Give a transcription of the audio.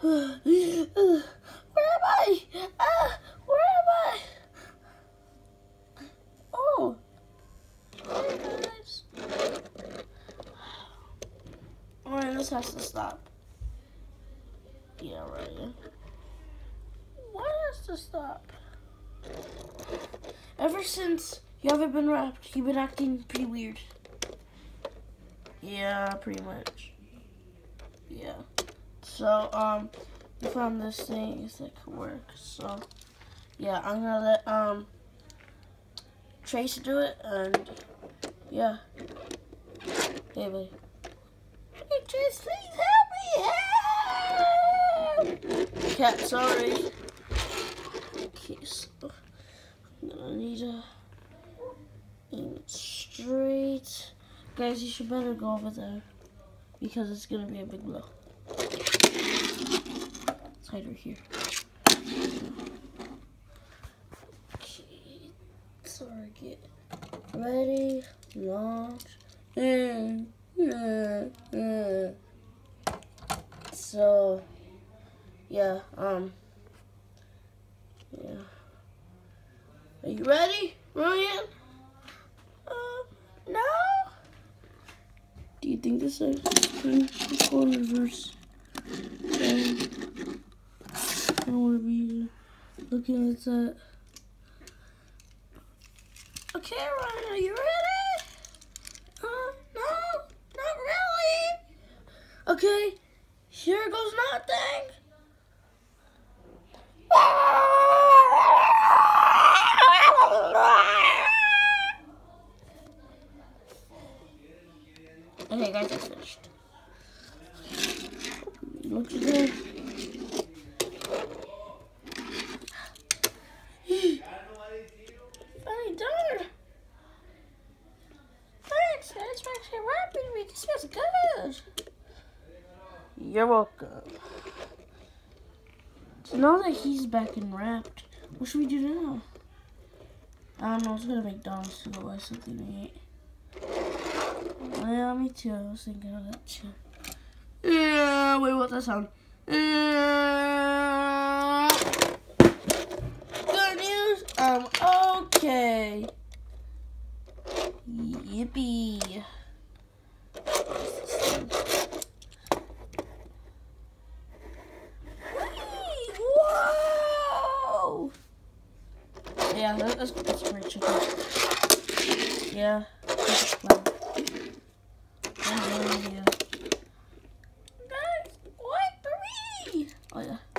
Where am I? Where am I? Oh. Hey guys. Alright, this has to stop. Yeah, right. Why has to stop? Ever since you haven't been wrapped, you've been acting pretty weird. Yeah, pretty much. Yeah. So, we found this thing that could work. So, yeah, I'm gonna let, Trace do it, and, yeah. Hey, buddy. Hey, Trace, please help me! Help! Cat, sorry. Okay, so, I'm gonna need to aim it straight. Guys, you should better go over there, because it's gonna be a big blow. Let's hide right here. Okay, sorry, get ready, launch, So, yeah, yeah. Are you ready, Ryan? No? Do you think this is go in reverse? I don't want to be looking at that. Okay, Ryan, are you ready? No, not really. Okay, here goes nothing. Okay, guys, I finished. Looks good. Finally done. Thanks, guys, for actually wrapping me. This feels good. You're welcome. So now that he's back and wrapped, what should we do now? I don't know. I was gonna make McDonald's to go buy something to eat. Yeah, me too. I was thinking of that too. Yeah, wait, what's that sound? Good news, I'm okay. Yippee. Whoa! Yeah, let's fried chicken. Yeah. Yeah. Guys, what? For me? Oh yeah.